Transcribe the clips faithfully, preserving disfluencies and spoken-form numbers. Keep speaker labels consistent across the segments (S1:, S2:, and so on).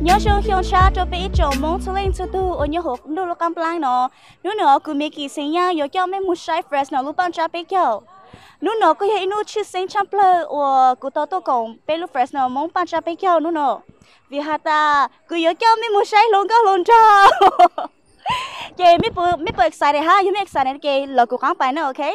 S1: nhớ sương hiong cha cho bé chỗ mong cho lên cho tu ở nhớ hộp đồ lo cam plan nó nếu nữa cứ mấy kỳ sinh nha giờ cho mấy một sai fresh nó lúc ban cha bé kiểu nếu nữa cứ hay nuôi chữ sinh chăm plơ or cứ tao tao còn bé lúc fresh nó mong ban cha bé kiểu nếu nữa vì hà ta cứ giờ cho mấy một sai luôn có luôn cho kì mấy bữa mấy bữa excited ha you make excited kì là cố gắng bài nữa ok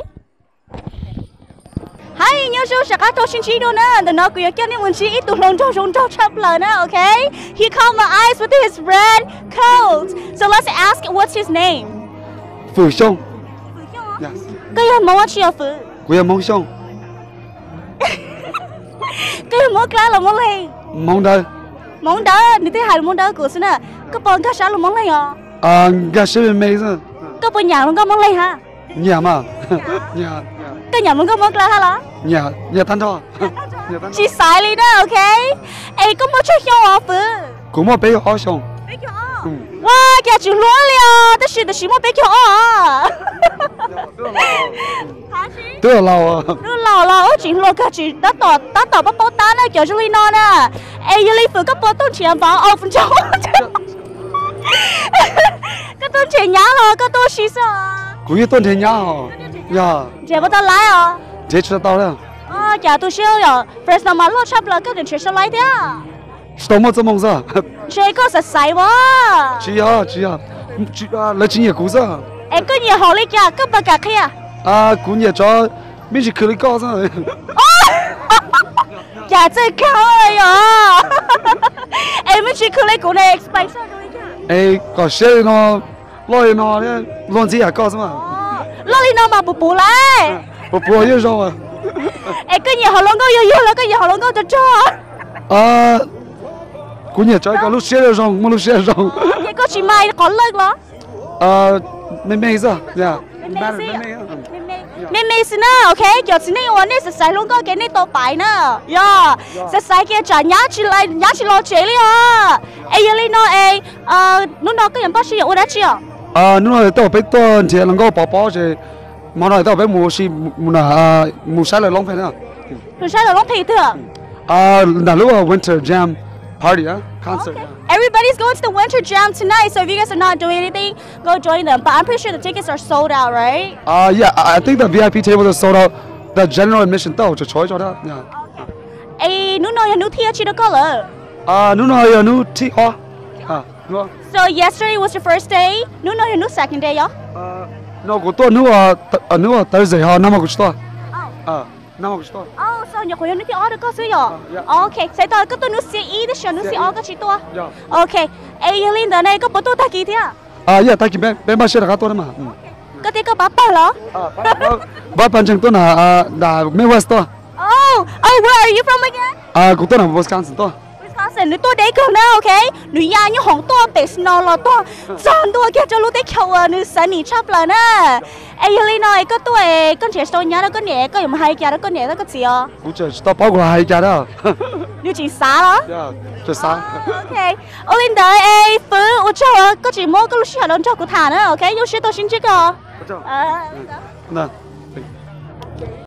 S1: hay nhớ số sạc thô xin chi đâu nè, đừng nói cứ cho nên muốn chi ít tụi lông cho chúng cho chấp lời nè, okay? He caught my eyes with his red coat. So let's ask, what's his name?
S2: Phù Sông.
S1: Yes. Cái gì mà chi à Phù?
S2: Cái mong Sông.
S1: Cái mong cái là mong gì?
S2: Mong đâu?
S1: Mong đâu?你thấy hai mong đâu của xin nè? Cái bọn cái sao là mong gì à?
S2: À, cái sao mà mấy giờ?
S1: Cái bọn nhà luôn có mong gì hả?
S2: Nhà mà. Nhà.
S1: Cái nhà luôn có mong cái hả là?
S2: Nhà, nhà thanh thọ.
S1: Chị sai đi đó, okay? Ê, có một chút hiếu à Phù?
S2: Cũng một bé họ Sông.
S1: Bé hiếu à? Wow, cái chú luôn liền,但是的是么bé hiếu à?
S2: Tôi là lão.
S1: Tôi lão lão ở chỉ lo cái chỉ đã tỏ đã tỏ bắt bao tán này kiểu như linh non nè. Ê, như linh Phù có bao tôn tiền vào ở phần trong. Cái tôn tiền nhá lo, cái tôn xí sao?
S2: Cũng như tôn tiền nhá hả? Dạ.
S1: Chị bắt đầu lái à?
S2: Chị chưa tao đâu.
S1: À, dạ tôi siêu rồi. Fresh nào mà lo chắp là cái chuyện chuyện sao lái thế à?
S2: Sao mà mong sao?
S1: Chị có sợ sai quá.
S2: Chị à, chị à, chị à, lấy chị nhiều cú sao?
S1: Em có nhiều hỏi lý kia, có bà cả kia.
S2: À, cú nhiều cho, mình chỉ cười cao sao?
S1: Dạ chơi cao rồi à? Em mới chỉ cười cú này explain sao rồi kia?
S2: Ê, có xe nó, lôi nó đấy, lon gì à cao sao mà?
S1: Lo đi nào mà bù bù lại.
S2: Bù bù như sao à?
S1: Ê, cái nhiều họ luôn có yêu yêu là cái nhiều họ luôn có cho cho.
S2: À, cú nhiều cho cái lúc xe rồi rong, một lúc xe rong.
S1: Vậy có chị Mai có lời đó.
S2: À, mẹ mẹ sao? Dạ.
S1: Mẹ mẹ mẹ mẹ xin nào, ok? Kiểu xin này ổn đấy, sai luôn có cái này to bài nữa. Yeah, sẽ sai kia trả nhá chỉ lại nhá chỉ lo chế đi à. Ê, giờ lên nó ê, ờ, nó nó cái gì bác sĩ ở đây chưa?
S2: À, nó là tao biết tuần thì nó có bỏ bỏ chứ, mà nó tao biết mua gì mua là mua sai là long phải nữa.
S1: Rồi sai là long phải thừa.
S2: À, là lúc winter jam party á, concert.
S1: Okay. Everybody's going to the winter jam tonight, so if you guys are not doing anything, go join them. But I'm pretty sure the tickets are sold out, right?
S2: Uh, yeah, I think the V I P tables are sold out. The general admission tao chỉ choi cho đó. Yeah.
S1: Okay. Ê, nụ nói nụ thi chi đó có lỡ.
S2: À, nụ nói nụ thi ho. À, nụ.
S1: So yesterday was the first day. Nụ nói nụ second day, yo.
S2: À, nó có tôi nụ à nụ à Thursday ha, năm august to. À, năm august to.
S1: Oh, so nhớ khối nụ thi order có suy yo. Okay, sai tao có tôi nụ C E đó, sao nụ C O có chi to. Okay. Ê, Yelin đó này có bố tôi ta kỳ thế à?
S2: À, yeah, ta kỳ bên bên bao nhiêu là cái tôi mà.
S1: Có thể có bắp bao lắm.
S2: À, bắp ban chân tôi là à là Midwest to.
S1: Oh, oh, where are you from again?
S2: À, cũng tôi là Wisconsin to.
S1: Wisconsin, tôi đấy cơ nào, okay? Nữ nhà như hồng to, bể snow lo to, chọn tôi kia cho lúc đấy khâu à, nữ sản nị chắp là nè. Ê, Yelin nói có tôi, con trẻ tôi nhớ đó có nhẹ, có dùng hai kia đó có nhẹ đó có gì à?
S2: Cũng chỉ tao bao gồm hai kia đó.
S1: Nữ chỉ xá đó.
S2: Yeah, chỉ xá.
S1: Okay. Yelin đợi, ê, Phú, tôi cho, có chỉ mua cái lúc xí hả đơn cho cô thả nữa, okay? Yêu xí tôi xin chứ cơ.
S2: À, nè.